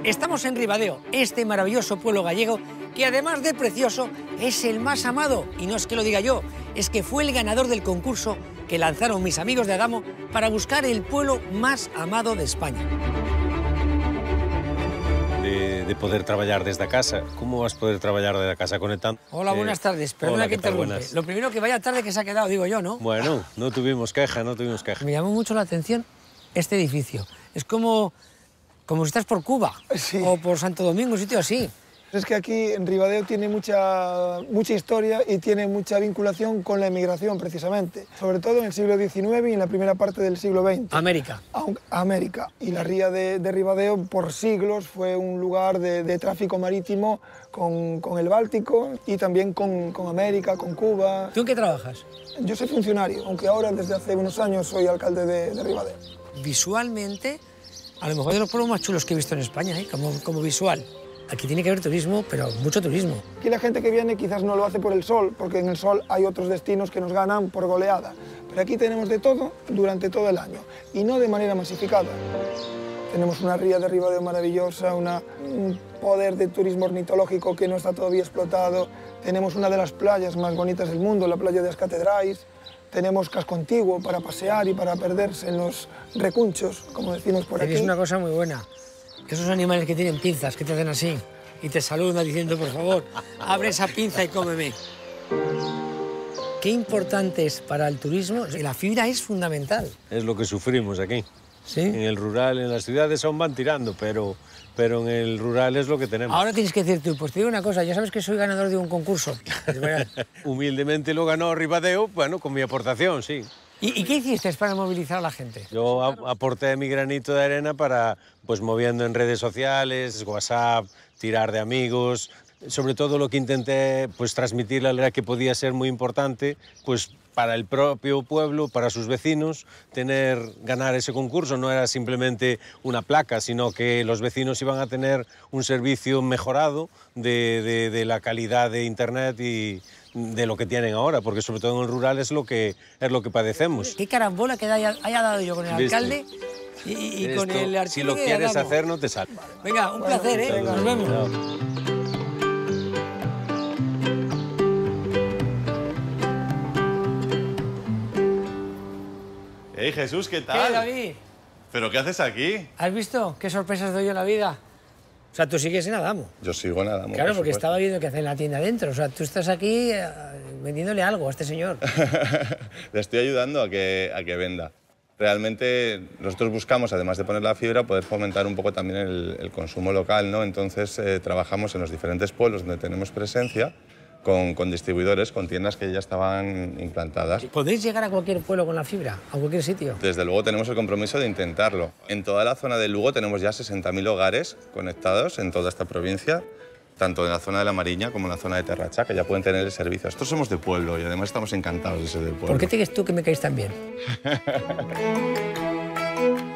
Estamos en Ribadeo, este maravilloso pueblo gallego que además de precioso es el más amado. Y no es que lo diga yo, es que fue el ganador del concurso que lanzaron mis amigos de Adamo para buscar el pueblo más amado de España. De poder traballar desde a casa. Como vas poder traballar desde a casa conectando? Hola, buenas tardes. Perdona que interrumpe. Buenas. Lo primero, que vaya tarde que se ha quedado, digo yo, ¿no? Bueno, no tuvimos queja, no tuvimos queja. Me llamó mucho la atención este edificio. Es como si estás por Cuba, sí, o por Santo Domingo, un sitio así. Es que aquí en Ribadeo tiene mucha historia y tiene mucha vinculación con la emigración, precisamente. Sobre todo en el siglo XIX y en la primera parte del siglo XX. América. América. Y la ría de Ribadeo por siglos fue un lugar de tráfico marítimo con el Báltico y también con América, con Cuba. ¿Tú en qué trabajas? Yo soy funcionario, aunque ahora desde hace unos años soy alcalde de Ribadeo. Visualmente, a lo mejor de los pueblos más chulos que he visto en España, ¿eh? como visual. Aquí tiene que haber turismo, pero mucho turismo. Aquí la gente que viene quizás no lo hace por el sol, porque en el sol hay otros destinos que nos ganan por goleada. Pero aquí tenemos de todo durante todo el año, y no de manera masificada. Tenemos una ría de Ribadeo maravillosa, un poder de turismo ornitológico que no está todavía explotado. Tenemos una de las playas más bonitas del mundo, la playa de As Catedrais. Tenemos casco antiguo para pasear y para perderse en los recunchos, como decimos por aquí. Es una cosa muy buena. Esos animales que tienen pinzas, que te hacen así y te saludan diciendo, por favor, abre esa pinza y cómeme. Qué importante es para el turismo. La fibra es fundamental. Es lo que sufrimos aquí. ¿Sí? En el rural, en las ciudades aún van tirando, pero en el rural es lo que tenemos. Ahora tienes que decir tú, pues te digo una cosa, ya sabes que soy ganador de un concurso. Humildemente lo ganó Ribadeo, bueno, con mi aportación, sí. ¿Y qué hiciste para movilizar a la gente? Yo aporté mi granito de arena para, pues moviendo en redes sociales, WhatsApp, tirar de amigos. Sobre todo lo que intenté pues transmitirle era que podía ser muy importante pues para el propio pueblo, para sus vecinos, ganar ese concurso. No era simplemente una placa, sino que los vecinos iban a tener un servicio mejorado de la calidad de Internet y de lo que tienen ahora, porque sobre todo en el rural es lo que padecemos. Qué carambola que haya dado yo con el alcalde y con el archivo. Si lo quieres hacer, no te sale. Venga, un placer, ¿eh? Venga, nos vemos. Chao. Hey Jesús, ¿qué tal? ¿Qué, David? ¿Pero qué haces aquí? ¿Has visto qué sorpresas doy yo en la vida? O sea, tú sigues en Adamo. Yo sigo en Adamo. Claro, porque supuesto. estaba viendo que hace en la tienda adentro. O sea, tú estás aquí vendiéndole algo a este señor. Le estoy ayudando a que venda. Realmente nosotros buscamos, además de poner la fibra, poder fomentar un poco también el consumo local, ¿no? Entonces trabajamos en los diferentes pueblos donde tenemos presencia con distribuidores, con tiendas que ya estaban implantadas. ¿Podéis llegar a cualquier pueblo con la fibra? ¿A cualquier sitio? Desde luego tenemos el compromiso de intentarlo. En toda la zona de Lugo tenemos ya 60.000 hogares conectados en toda esta provincia, tanto en la zona de La Mariña como en la zona de Terracha, que ya pueden tener el servicio. Nosotros somos de pueblo y además estamos encantados de ser del pueblo. ¿Por qué te crees tú que me caes tan bien?